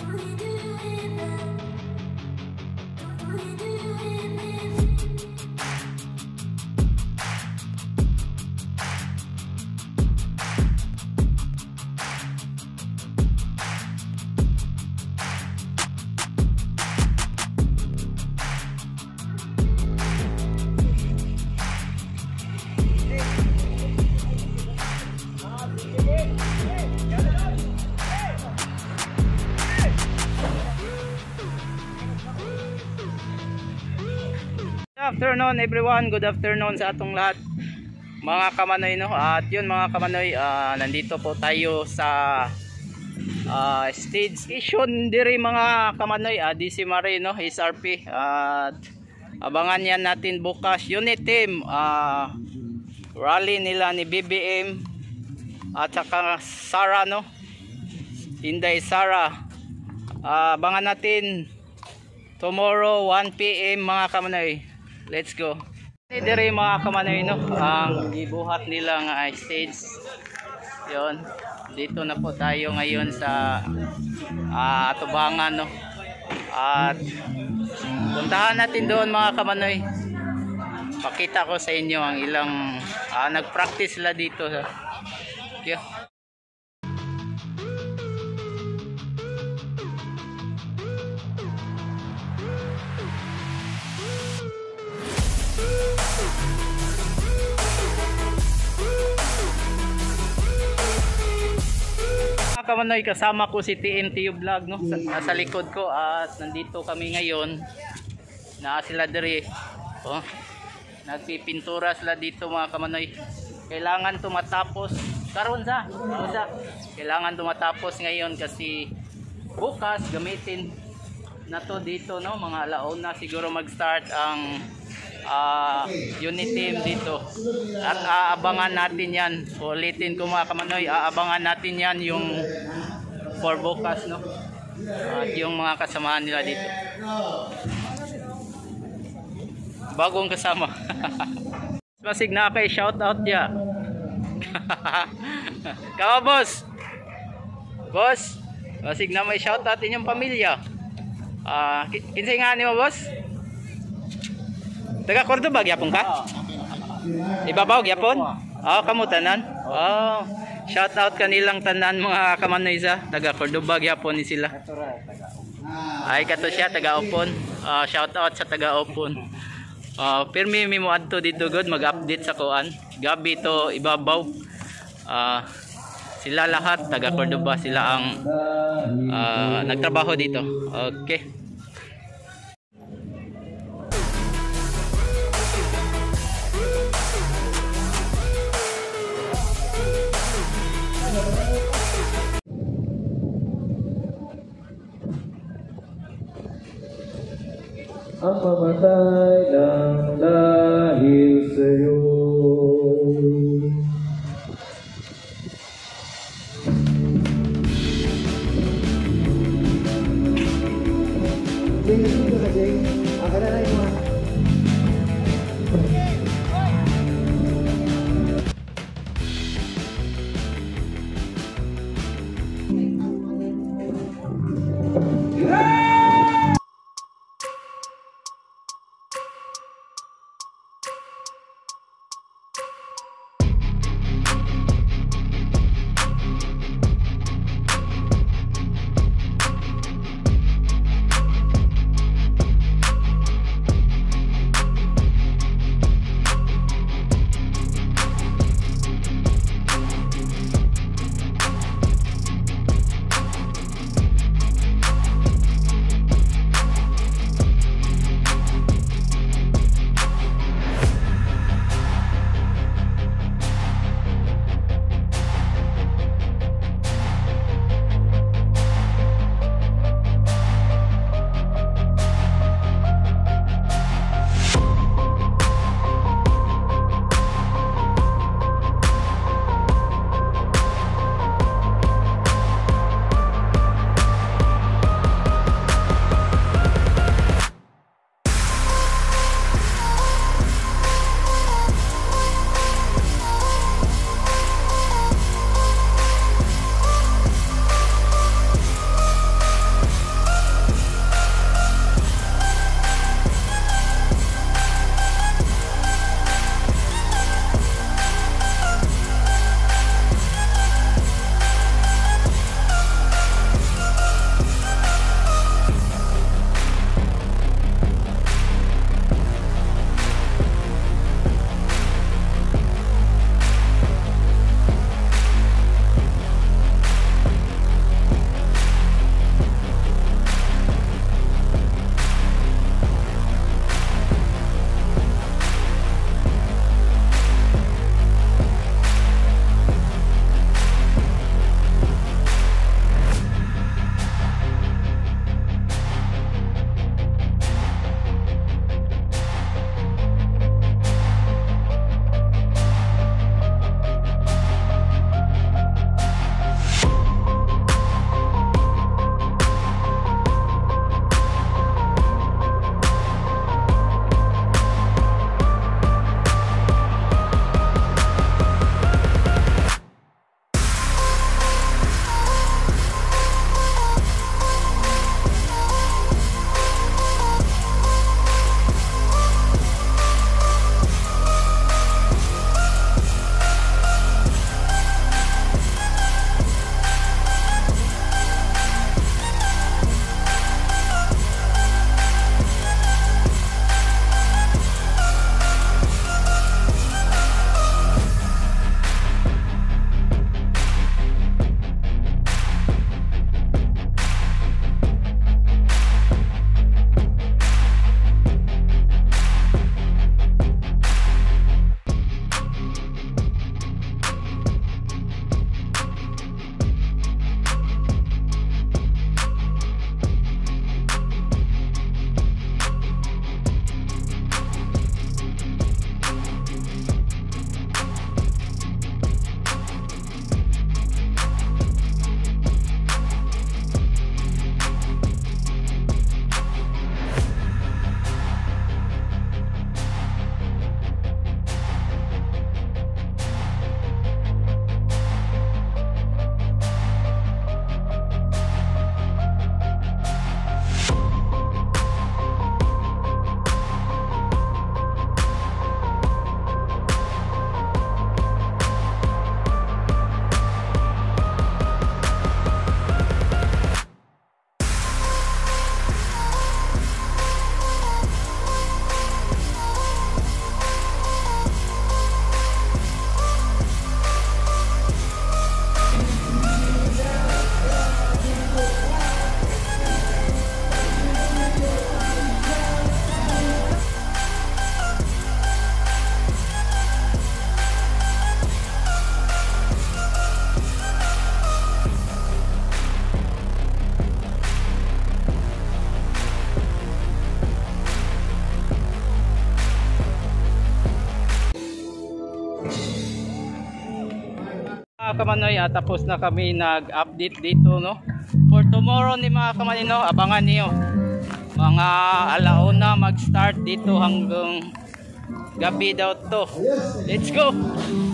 Good afternoon everyone, good afternoon sa atong lahat mga kamanoy, no? At yun mga kamanoy, nandito po tayo sa stage station diri mga kamanoy, DC Marie, no? SRP. At abangan yan natin bukas unit team rally nila ni BBM at saka Sara, no? Inday Sara. Abangan natin tomorrow 1 PM mga kamanoy. Let's go. Dire mga kamanoy, no, ang ibuhat nila nga stage. Yon. Dito na po tayo ngayon sa Atubangan, no. At puntahan natin doon mga kamanoy. Pakita ko sa inyo ang ilang nagpractice sila dito. Okay. Kamanoy, kasama ko si TMTU Vlog, no? Nasa likod ko at nandito kami ngayon. Sila diri. Oh. Nagpipintura sila dito mga kamanoy. Kailangan tumatapos karon sa. Kailangan tumatapos ngayon kasi bukas gamitin na to dito, no? Mga alauna siguro mag-start ang unit team dito. At aabangan natin yan. Ulitin ko mga kamanoy, aabangan natin yan yung for bukas, no? At yung mga kasamahan nila dito. Bagong kasama. Masig na kay shout out ya. Kawa boss. Boss, masig na may shout out inyong pamilya. Kinsay nga ni mo boss? Taga Cordoba gyapon ka? Ibabaw gyapon? Kamo tanan. Shout out kanilang tanan mga kamanoy sa taga Cordoba gyapon ni sila. Ay kato siya taga Opon. Shout out sa taga Opon. Pirmi mi mo adto dito good mag-update sa kuan. Gabi to Ibabaw. Sila lahat taga Cordoba, sila ang nagtrabaho dito. Okay. Ang pamatay ng dahil sa'yo. mga kamanoy, tapos na kami nag-update dito, no. For tomorrow ni mga kamanoy, no, abangan niyo. Mga alauna mag-start dito hanggang gabi daw to. Let's go.